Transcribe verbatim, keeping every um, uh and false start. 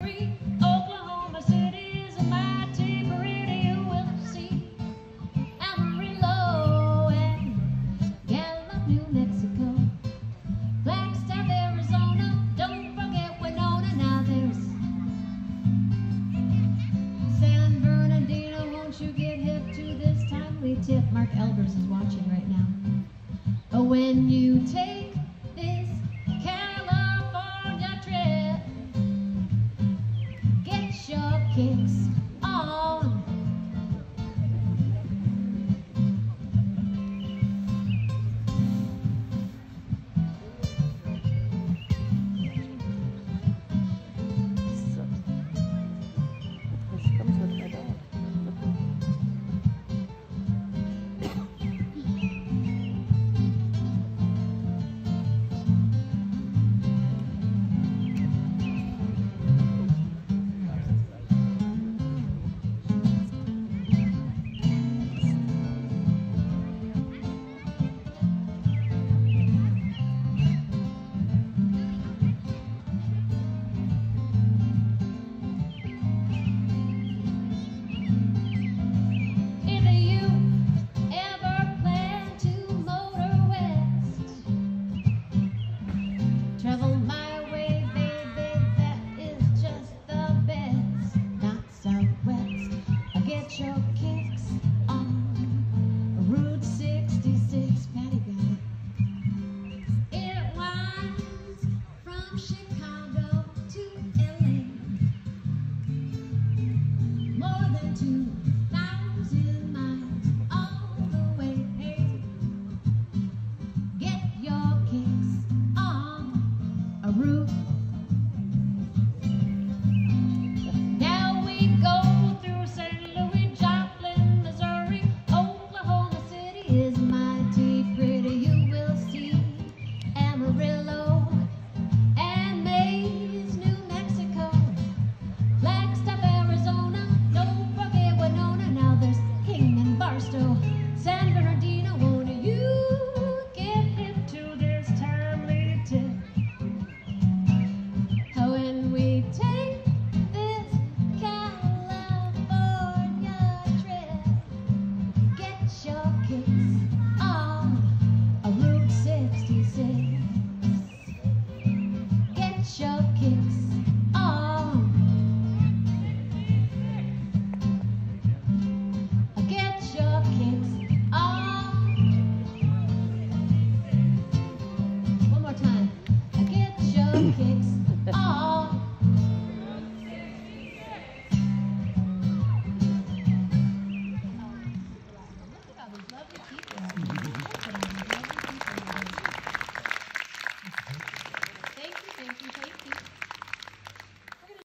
free. Oklahoma City is a mighty pretty, you will see. Amarillo and Gallup, New Mexico. Flagstaff, Arizona, don't forget Winona. Now there's San Bernardino, won't you get hip to this timely tip? Mark Elbers is watching right now. Oh, when you take this California trip, get your kicks